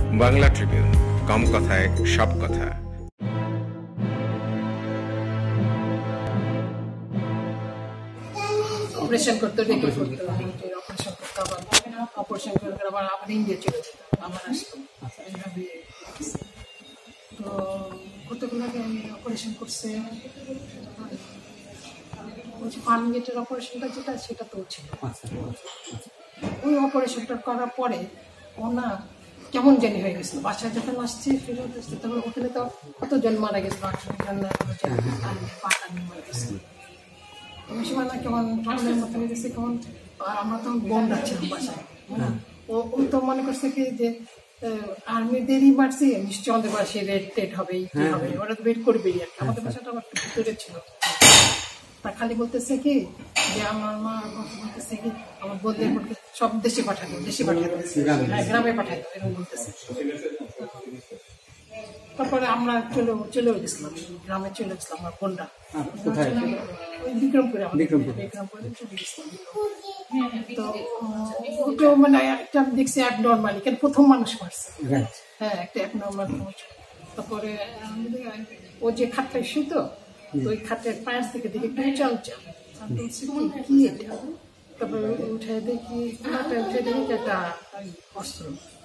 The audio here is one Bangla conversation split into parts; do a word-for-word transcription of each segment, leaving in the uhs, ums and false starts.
বাংলা ট্রিবিউন, কম কথায় সব কথা। অপারেশন করতে ডেকে করতে অপারেশন করতে আবার অপারেশন করে আবার আবার ইন্ডিয়া চলে যেত, আবার আসতো। এইভাবে তো কতগুলো অপারেশন করছে। ফার্ম গেটের অপারেশনটা যেটা সেটা তো ছিল। ওই অপারেশনটা করার পরে ও না কেমন জানি হয়ে গেছিল। বাসায় যখন আসছে ফেরত আসছে তখন ওখানে তো কতজন মারা গেছিল, আটশো জন পাতা নিয়ে মারা গেছিল। ওই সময় না কেমন ঠান্ডার মতো হয়ে গেছে কেমন। আর আমরা তখন বোন যাচ্ছিলাম বাসায়। ও ও তো মনে করছে কি যে আর্মিদেরই মারছে, নিশ্চয় আমাদের বাসায় রেড টেড হবে, কি হবে, ওরা তো ওয়েট করবেই আর কি। আমাদের বাসাটা আবার ভিতরে ছিল। তা খালি বলতেছে কি যে আমার মা বলতেছে কি আমার বোনদের সব দেশে পাঠাতো, দেশে পাঠাতো, গ্রামে পাঠাতো, এরকম বলতেছে। তারপরে আমরা চলে চলে গেছিলাম গ্রামে, চলে গেছিলাম আমার বোনরা ওই বিক্রমপুরে, বিক্রমপুরে চলে গেছিলাম। তো ওটা মানে একটা দেখছি অ্যাবনর্মালি, কেন প্রথম মানুষ মারছে। হ্যাঁ, একটা অ্যাবনর্মাল। তারপরে ও যে খাটটা শুতো, ওই খাটের পায়ের থেকে দেখি একটু উঁচাল উঁচাল, কি এটা? তারপরে উঠে দেখি উঠে দেখি একটা অস্ত্র।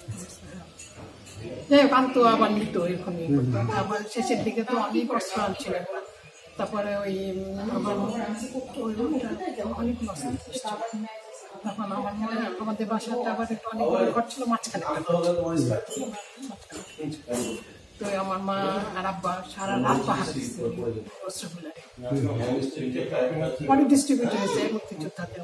যাই হোক আনতো আবার নিত এরকম। আবার শেষের দিকে তো অনেক অস্ত্র আনছিল। তারপরে ওই আমার অনেক অস্ত্র। তখন আমার মনে হয় আমাদের বাসাটা আবার একটু অনেক ঘর ছিল মাঝখানে। তো আমার মা আর আব্বা সারা রাত পাহাড় দিচ্ছে অস্ত্রগুলো। পরে ডিস্ট্রিবিউট হয়েছে মুক্তিযোদ্ধাদের।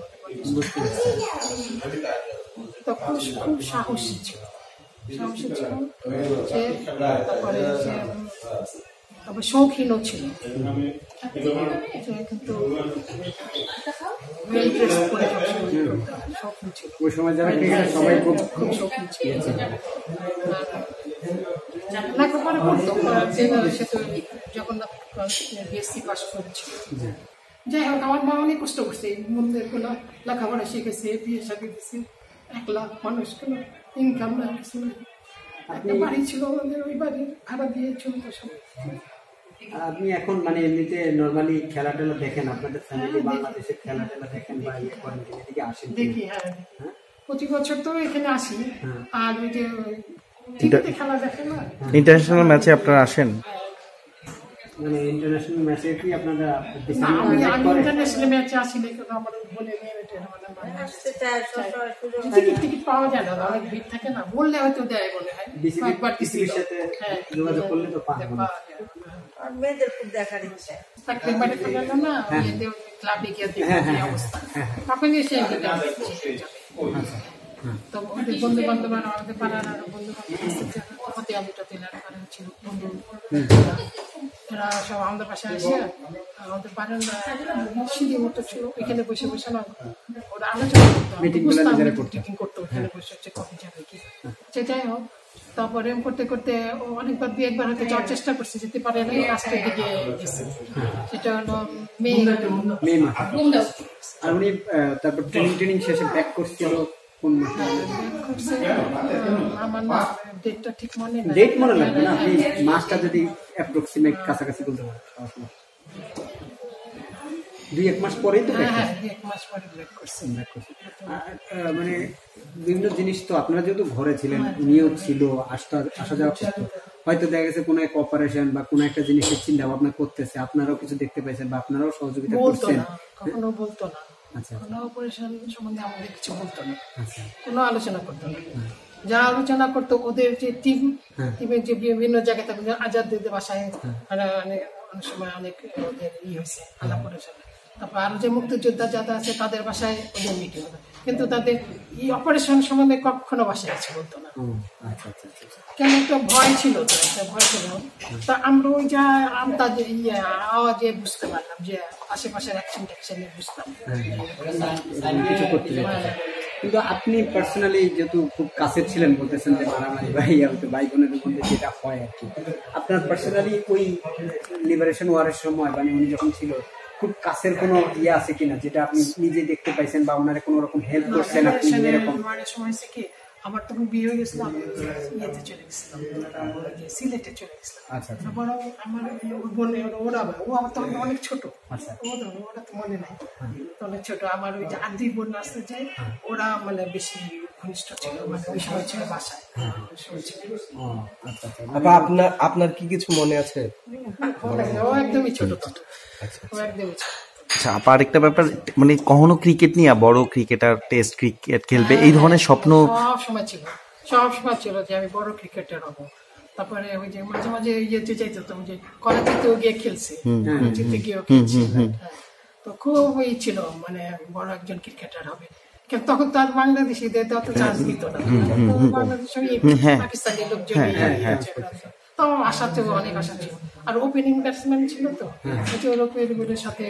তখন খুব সাহসী ছিল, সাহসী ছিল সে। তারপরে সে তারপরে শৌখিনও ছিল, সে কিন্তু ওয়েল ড্রেস করে শৌখিন ছিল। ওই সময় যারা সবাই খুব খুব শৌখিন ছিল। লেখাপড়া করতো, সে তো জগন্নাথ বিএসসি পাস করেছিল। যাই হোক আমার মা অনেক কষ্ট করছে, মন্দির গুলো লেখাপড়া শিখেছে, বিয়ে শাদী দিচ্ছে। এক লাখ মানুষ কোনো ইনকাম না, কিছু না। একটা বাড়ি ছিল আমাদের, ওই বাড়ি ভাড়া দিয়ে চলতো সব। আপনি এখন মানে এমনিতে নরমালি খেলা টেলা দেখেন, আপনাদের ফ্যামিলি বাংলাদেশের খেলা টেলা দেখেন বা ইয়ে করেন, এদিকে আসেন? দেখি, হ্যাঁ প্রতি বছর তো এখানে আসি। আর ওই যে টিভিতে খেলা দেখে না, ইন্টারন্যাশনাল ম্যাচে আপনারা আসেন? মানে ইন্টারন্যাশনাল ম্যাচে কি আপনারা? আমি আমি ইন্টারন্যাশনাল ম্যাচে আসি না, কারণ আমাদের বলে মেয়ে টিকিট টিকিট পাওয়া যায় না, অনেক ভিড় থাকে না। বললে হয়তো দেয়, মনে হয় একবার টিভির সাথে যোগাযোগ করলে তো পাওয়া যায়। আর মেয়েদের খুব দেখার ইচ্ছে থাকলে বাড়ি ফেলে না, ক্লাবে গিয়ে দেখে অবস্থা, তখন এসে তো ওদের বন্ধু বান্ধব, আমাদের পাড়ার আরো বন্ধু বান্ধব আলুটা তেলার ছিল বন্ধু, এরা সব আমাদের পাশে আসে। আমাদের বারান্দা সিঁড়ি মতো ছিল, এখানে বসে বসে না ওরা আলোচনা করতো, মিটিং করতো, ওখানে বসে হচ্ছে কফি যাবে কি। সেটাই হোক, তারপরে করতে করতে ও অনেকবার দু একবার হয়তো যাওয়ার চেষ্টা করছে, যেতে পারে না, লাস্টের দিকে গেছে। সেটা হলো মে মে মাস। আর উনি তারপর ট্রেনিং ট্রেনিং শেষে ব্যাক করছিল কোন মাসে? আমার না ডেটটা ঠিক মনে নেই। ডেট মনে লাগবে না, আপনি মাসটা যদি অ্যাপ্রক্সিমেট কাছাকাছি বলতে পারেন। দুই এক মাস পরেই তো ব্যাক করছে। এক মাস পরে ব্যাক করছে। মানে বিভিন্ন জিনিস তো আপনারা যেহেতু ঘরে ছিলেন, উনিও ছিল, আসা আসা যাওয়া করতো, হয়তো দেখা গেছে কোনো এক অপারেশন বা কোনো একটা জিনিসের চিন্তা ভাবনা করতেছে, আপনারাও কিছু দেখতে পাইছেন বা আপনারাও সহযোগিতা করছেন। কখনো বলতো না, আচ্ছা, কোনো অপারেশন সম্বন্ধে আমাদের কিছু বলতো না, কোনো আলোচনা করতো না। যা আলোচনা করতো ওদের যে টিম, টিমের যে বিভিন্ন জায়গায় থাকে, আজাদদের বাসায় অনেক সময় অনেক ওদের ই হয়েছে আলাপ আলোচনা। তারপর আরো যে মুক্তিযোদ্ধা যারা আছে তাদের বাসায় ওদের মিটিং হতো, কিন্তু তাদের এই অপারেশন সম্বন্ধে কখনো বাসায় আছে বলতো না। কেন একটা ভয় ছিল, তো একটা ভয় ছিল। তা আমরা ওই যা আমরা যে ইয়ে আওয়াজে বুঝতে পারলাম যে আশেপাশের অ্যাকশন ট্যাকশনে বুঝতাম কিছু করতে। কিন্তু আপনি পার্সোনালি যেহেতু খুব কাছের ছিলেন, বলতেছেন যে মারামারি ভাই ভাই বোনের মধ্যে যেটা হয় আর কি, আপনার পার্সোনালি ওই লিবারেশন ওয়ারের সময় মানে উনি যখন ছিল, খুব কাছের কোনো ইয়ে আছে কিনা যেটা আপনি নিজে দেখতে পাইছেন বা ওনারে কোনো রকম হেল্প করছেন আপনি? এরকম সময় কি আমার তখন বিয়ে হয়ে গেছিল, আমি ইয়েতে চলে গেছিলাম, ওই যে সিলেটে চলে গেছিলাম। আচ্ছা আচ্ছা বরং আমার ওর বোনে ওরা ও আমার তখন অনেক ছোট, আচ্ছা ওরা ওরা তো মনে নাই, অনেক ছোট। আমার ওই যে আদি বোন আসতে যায়, ওরা মানে বেশি ঘনিষ্ঠ ছিল, মানে ওই সময় ছিল বাসায়, ওই সময় ছিল। ও আচ্ছা আচ্ছা আপা আপনার আপনার কি কিছু মনে আছে? ও একদমই ছোট ছোট, ও একদমই ছোট। আচ্ছা আপা আরেকটা ব্যাপার, মানে কখনো ক্রিকেট নিয়ে বড় ক্রিকেটার টেস্ট ক্রিকেট খেলবে এই ধরনের স্বপ্ন? সব সময় ছিল, সব সময় ছিল যে আমি বড় ক্রিকেটার হবো। তারপরে ওই যে মাঝে মাঝে ইয়েতে চাইতো, তো যে কলেজেতেও গিয়ে খেলছে, কলেজেতে গিয়েও খেলছে, হ্যাঁ। তো খুব ওই ছিল মানে বড় একজন ক্রিকেটার হবে, কিন্তু তখন তো আর বাংলাদেশিদের অত চান্স দিত না, বাংলাদেশ পাকিস্তানি লোকজন তো আশা ছিল, অনেক আশা ছিল। আর ওপেনিং ব্যাটসম্যান ছিল তো, ওর ওপেনিংয়ের সাথে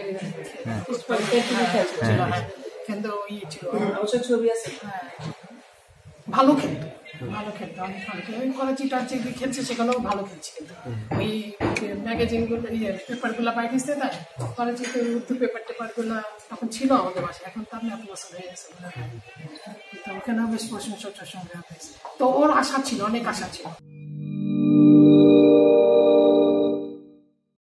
ছিল, হ্যাঁ। কিন্তু ইয়ে ছিল, ছবি আছে, হ্যাঁ, ভালো খেলতো, ভালো খেলতো, অনেক ভালো খেলতো। ওই কলেজটার যে খেলছে সেখানেও ভালো খেলছে, কিন্তু ওই ম্যাগাজিন গুলো ইয়ে পেপার গুলা বাইরে দিতে দেয়, কলেজে তো উর্দু পেপার টেপার গুলা তখন ছিল আমাদের বাসায়, এখন তো আমি এত বছর হয়ে গেছে, তো ওখানেও বেশ প্রশংসা টশংসা হয়েছে। তো ওর আশা ছিল, অনেক আশা ছিল।